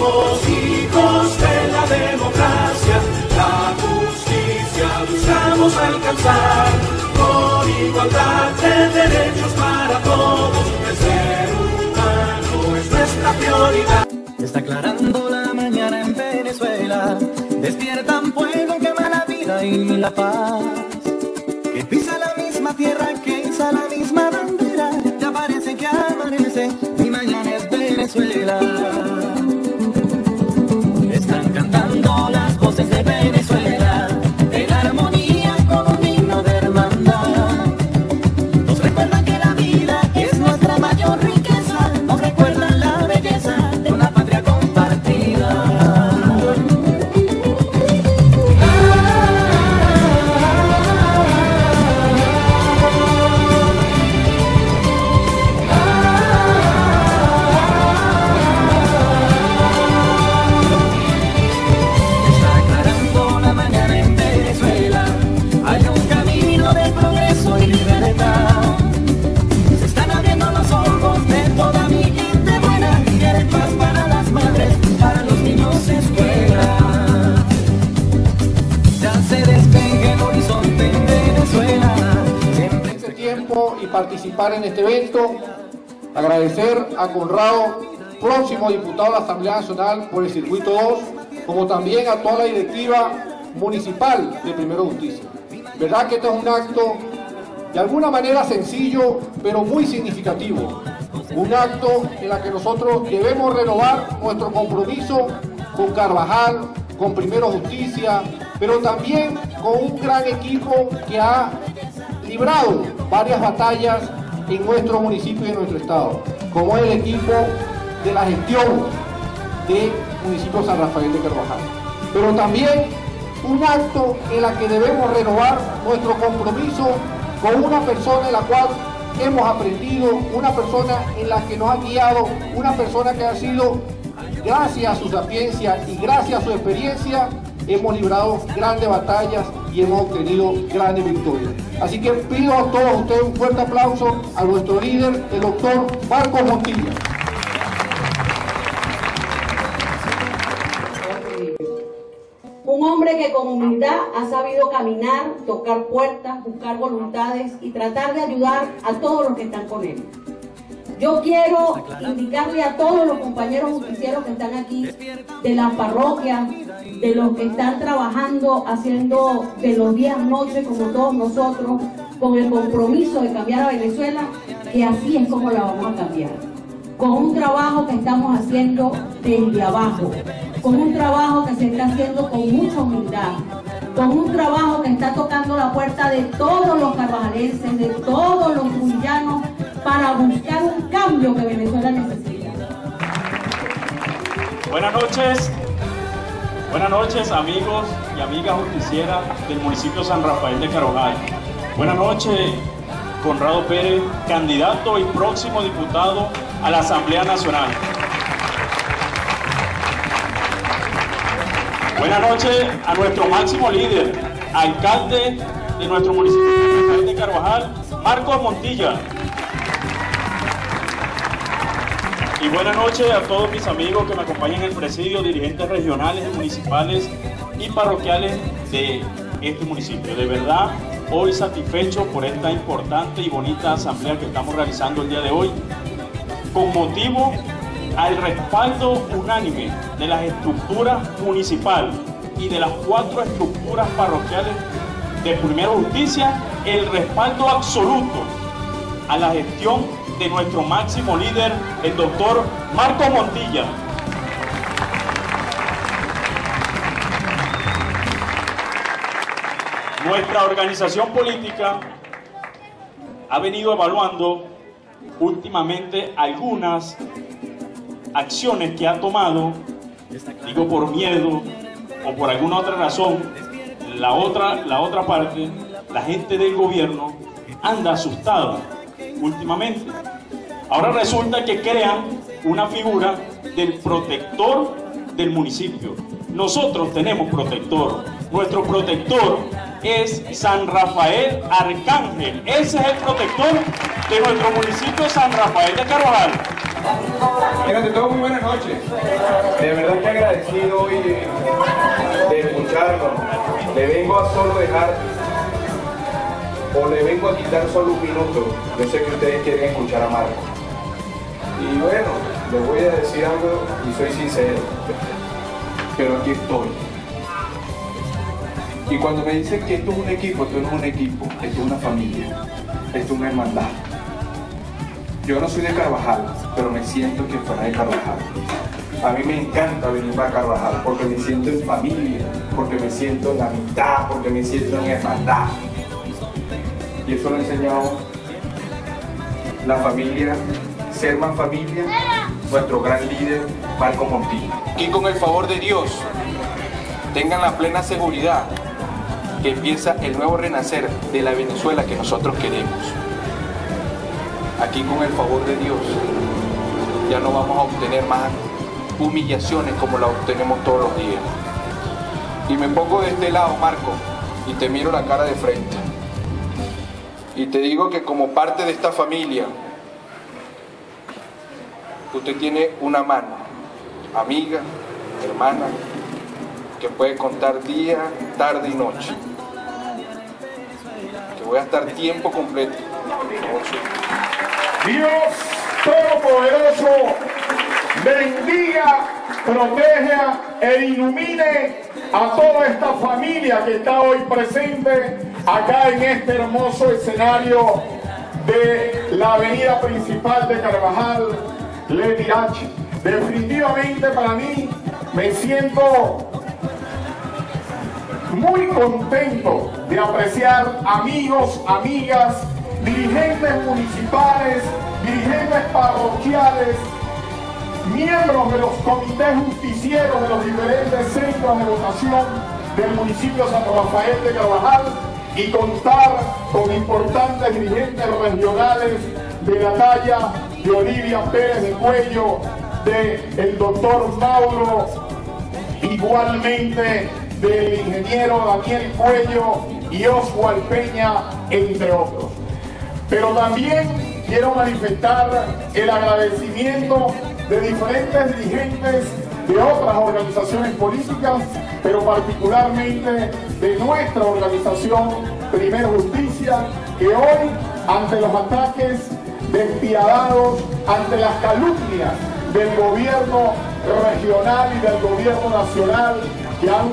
Somos hijos de la democracia, la justicia buscamos alcanzar, por igualdad de derechos para todos, el ser humano es nuestra prioridad. Está aclarando la mañana en Venezuela, despiertan fuego que ama la vida y la paz, que pisa la misma tierra, que iza la misma bandera, ya parece que amanece, mi mañana es Venezuela. Están cantando las voces de Venezuela, en armonía con un himno de hermandad. Nos recuerdan que la vida es nuestra mayor riqueza, nos recuerdan la belleza de una patria compartida. Y participar en este evento, agradecer a Conrado, próximo diputado de la Asamblea Nacional por el Circuito 2, como también a toda la directiva municipal de Primero Justicia. Verdad que este es un acto de alguna manera sencillo, pero muy significativo. Un acto en el que nosotros debemos renovar nuestro compromiso con Carvajal, con Primero Justicia, pero también con un gran equipo que ha librado varias batallas en nuestro municipio y en nuestro estado, como es el equipo de la gestión del municipio San Rafael de Carvajal. Pero también un acto en el que debemos renovar nuestro compromiso con una persona en la cual hemos aprendido, una persona en la que nos ha guiado, una persona que ha sido, gracias a su sapiencia y gracias a su experiencia, hemos librado grandes batallas y hemos obtenido grandes victorias. Así que pido a todos ustedes un fuerte aplauso a nuestro líder, el doctor Marcos Montilla. Un hombre que con humildad ha sabido caminar, tocar puertas, buscar voluntades y tratar de ayudar a todos los que están con él. Yo quiero indicarle a todos los compañeros justicieros que están aquí, de las parroquias, de los que están trabajando, haciendo de los días noches como todos nosotros, con el compromiso de cambiar a Venezuela, que así es como la vamos a cambiar. Con un trabajo que estamos haciendo desde abajo, con un trabajo que se está haciendo con mucha humildad, con un trabajo que está tocando la puerta de todos los carvajalenses, de todos los trujillanos, para buscar un cambio que Venezuela necesita. Buenas noches amigos y amigas justicieras del municipio San Rafael de Carvajal. Buenas noches, Conrado Pérez, candidato y próximo diputado a la Asamblea Nacional. Buenas noches a nuestro máximo líder, alcalde de nuestro municipio San Rafael de Carvajal, Marcos Montilla. Y buenas noches a todos mis amigos que me acompañan en el presidio, dirigentes regionales, municipales y parroquiales de este municipio. De verdad, hoy satisfecho por esta importante y bonita asamblea que estamos realizando el día de hoy, con motivo al respaldo unánime de las estructuras municipales y de las 4 estructuras parroquiales de Primero Justicia, el respaldo absoluto a la gestión de nuestro máximo líder, el doctor Marcos Montilla. Nuestra organización política ha venido evaluando últimamente algunas acciones que ha tomado, digo por miedo o por alguna otra razón. La otra parte, la gente del gobierno anda asustada últimamente. Ahora resulta que crean una figura del protector del municipio. Nosotros tenemos protector. Nuestro protector es San Rafael Arcángel. Ese es el protector de nuestro municipio San Rafael de Carvajal. Ante todo, muy buenas noches. De verdad que agradecido hoy de escucharlo. Le vengo a solo dejar, o le vengo a quitar solo un minuto. Yo sé que ustedes quieren escuchar a Marco. Y bueno, les voy a decir algo y soy sincero. Pero aquí estoy. Y cuando me dicen que esto es un equipo, esto no es un equipo, esto es una familia, esto es una hermandad. Yo no soy de Carvajal, pero me siento que fuera de Carvajal. A mí me encanta venir para Carvajal porque me siento en familia, porque me siento en la amistad, porque me siento en hermandad. Y eso lo ha enseñado la familia, ser más familia, nuestro gran líder, Marco Montilla. Y con el favor de Dios, tengan la plena seguridad que empieza el nuevo renacer de la Venezuela que nosotros queremos. Aquí con el favor de Dios ya no vamos a obtener más humillaciones como las obtenemos todos los días. Y me pongo de este lado, Marco, y te miro la cara de frente. Y te digo que como parte de esta familia, usted tiene una mano, amiga, hermana, que puede contar día, tarde y noche. Que voy a estar tiempo completo. Dios Todopoderoso bendiga, proteja e ilumine a toda esta familia que está hoy presente acá en este hermoso escenario de la avenida principal de Carvajal, Levirach. Definitivamente para mí me siento muy contento de apreciar amigos, amigas, dirigentes municipales, dirigentes parroquiales, miembros de los comités justicieros de los diferentes centros de votación del municipio de San Rafael de Carvajal y contar con importantes dirigentes regionales de la talla de Olivia Pérez de Cuello, del doctor Mauro, igualmente del ingeniero Daniel Cuello y Oswald Peña, entre otros. Pero también quiero manifestar el agradecimiento de diferentes dirigentes de otras organizaciones políticas, pero particularmente de nuestra organización Primero Justicia, que hoy, ante los ataques despiadados, ante las calumnias del gobierno regional y del gobierno nacional, que han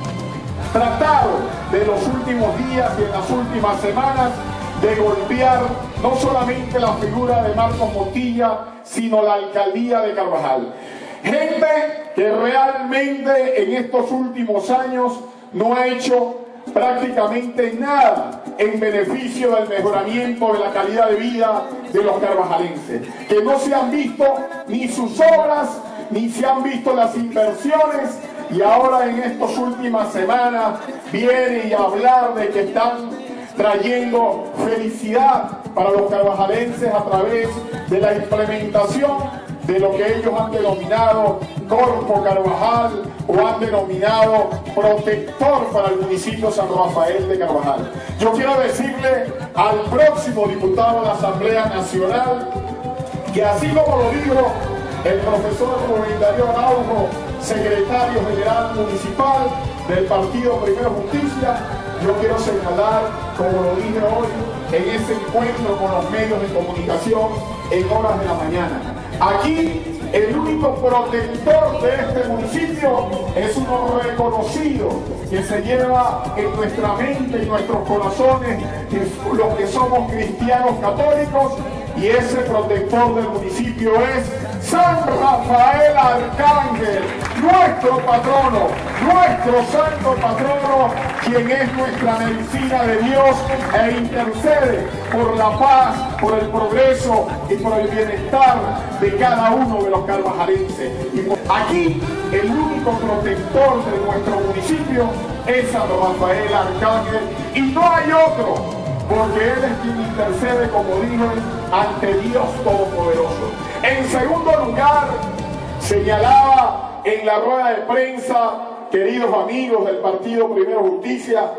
tratado de los últimos días y en las últimas semanas de golpear no solamente la figura de Marcos Montilla, sino la alcaldía de Carvajal. Gente que realmente en estos últimos años no ha hecho prácticamente nada en beneficio del mejoramiento de la calidad de vida de los carvajalenses, que no se han visto ni sus obras, ni se han visto las inversiones, y ahora en estas últimas semanas viene a hablar de que están trayendo felicidad para los carvajalenses a través de la implementación de lo que ellos han denominado Corpo Carvajal o han denominado protector para el municipio de San Rafael de Carvajal. Yo quiero decirle al próximo diputado de la Asamblea Nacional que, así como lo dijo el profesor Rubén Darío Araujo, secretario general municipal del partido Primero Justicia, yo quiero señalar, como lo dije hoy, en ese encuentro con los medios de comunicación en horas de la mañana. Aquí, el único protector de este municipio es uno reconocido, que se lleva en nuestra mente, en nuestros corazones, los que somos cristianos católicos, y ese protector del municipio es San Rafael Arcángel, nuestro patrono, nuestro santo patrono, quien es nuestra medicina de Dios e intercede por la paz, por el progreso y por el bienestar de cada uno de los carvajalenses. Y aquí el único protector de nuestro municipio es San Rafael Arcángel, y no hay otro, porque Él es quien intercede, como dije, ante Dios Todopoderoso. En segundo lugar, señalaba en la rueda de prensa, queridos amigos del partido Primero Justicia,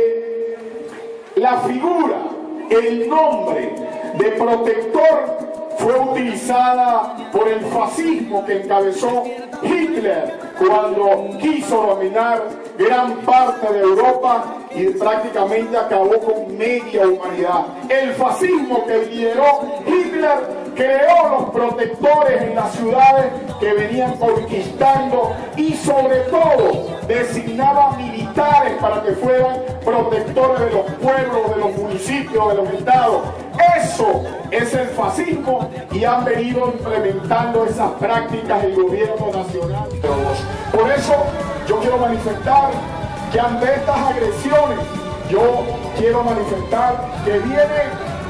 que la figura, el nombre de protector fue utilizada por el fascismo que encabezó Hitler cuando quiso dominar gran parte de Europa y prácticamente acabó con media humanidad. El fascismo que lideró Hitler creó los protectores en las ciudades que venían conquistando y sobre todo designaba militares para que fueran protectores de los pueblos, de los municipios, de los estados. Eso es el fascismo y han venido implementando esas prácticas el gobierno nacional. Por eso yo quiero manifestar que ante estas agresiones, yo quiero manifestar que viene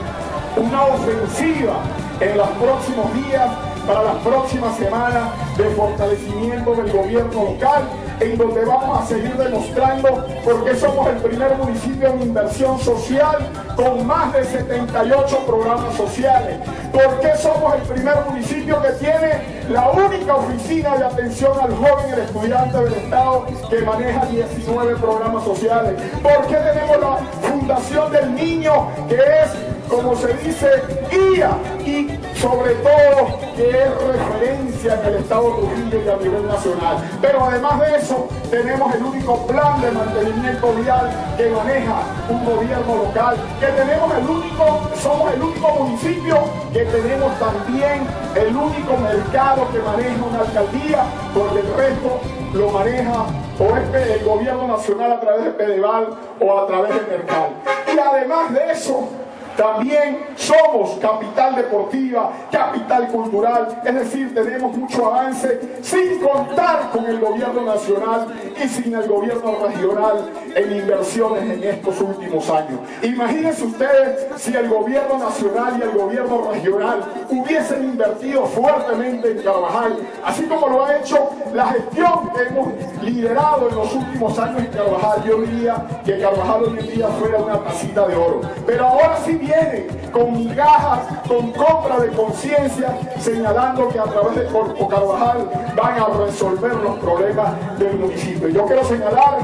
una ofensiva en los próximos días, para las próximas semanas, de fortalecimiento del gobierno local, en donde vamos a seguir demostrando por qué somos el primer municipio en inversión social con más de 78 programas sociales, por qué somos el primer municipio que tiene la única oficina de atención al joven y al estudiante del Estado que maneja 19 programas sociales, por qué tenemos la Fundación del Niño que es, como se dice, guía y sobre todo que es referencia en el Estado de Trujillo y a nivel nacional. Pero además de eso, tenemos el único plan de mantenimiento vial que maneja un gobierno local, que somos el único municipio que tenemos también el único mercado que maneja una alcaldía, porque el resto lo maneja o es el gobierno nacional a través de Pedeval o a través de Mercal. Y además de eso, también somos capital deportiva, capital cultural, es decir, tenemos mucho avance sin contar con el gobierno nacional y sin el gobierno regional en inversiones en estos últimos años. Imagínense ustedes si el gobierno nacional y el gobierno regional hubiesen invertido fuertemente en Carvajal, así como lo ha hecho la gestión que hemos liderado en los últimos años en Carvajal. Yo diría que Carvajal hoy en día fuera una tacita de oro, pero ahora sí vienen con migajas, con compra de conciencia, señalando que a través de Corpo Carvajal van a resolver los problemas del municipio. Yo quiero señalar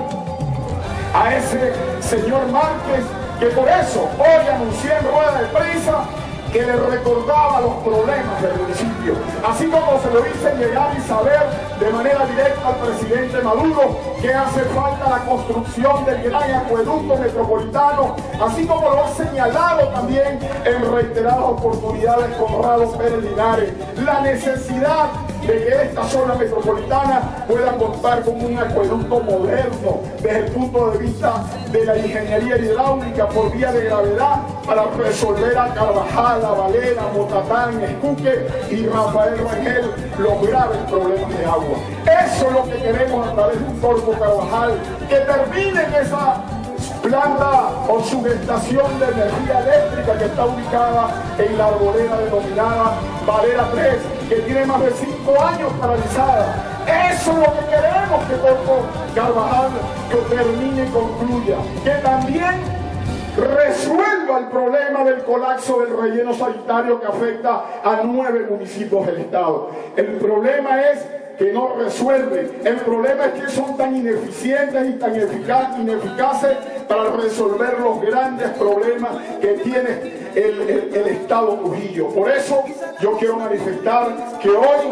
a ese señor Márquez que por eso hoy anuncié en rueda de prensa que le recordaba los problemas del municipio, así como se lo hice llegar y saber de manera directa al presidente Maduro que hace falta la construcción del gran acueducto metropolitano, así como lo ha señalado también en reiteradas oportunidades Conrado Pérez Linares, la necesidad de que esta zona metropolitana pueda contar con un acueducto moderno desde el punto de vista de la ingeniería hidráulica por vía de gravedad para resolver a Carvajal, a Valera, Motatán, Escuque y Rafael Rangel los graves problemas de agua. Eso es lo que queremos a través de un Corpo Carvajal, que termine en esa planta o subestación de energía eléctrica que está ubicada en la arboleda denominada Valera 3, que tiene más de 5 años paralizada. Eso es lo que queremos, que Corpo Carvajal que termine y concluya, que también resuelva el problema del colapso del relleno sanitario que afecta a 9 municipios del estado. El problema es que no resuelve. El problema es que son tan ineficientes y tan ineficaces para resolver los grandes problemas que tiene el estado Trujillo. Por eso yo quiero manifestar que hoy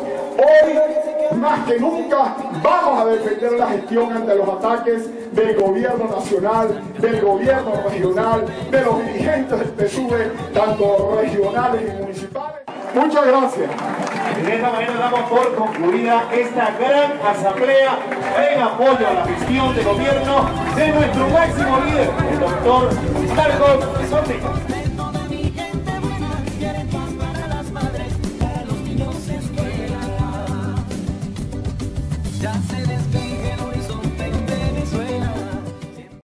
más que nunca vamos a defender la gestión ante los ataques del gobierno nacional, del gobierno regional, de los dirigentes del PSUV, tanto regionales y municipales. Muchas gracias. De esta manera damos por concluida esta gran asamblea en apoyo a la gestión de gobierno de nuestro máximo líder, el doctor Marcos Ortega. Ya se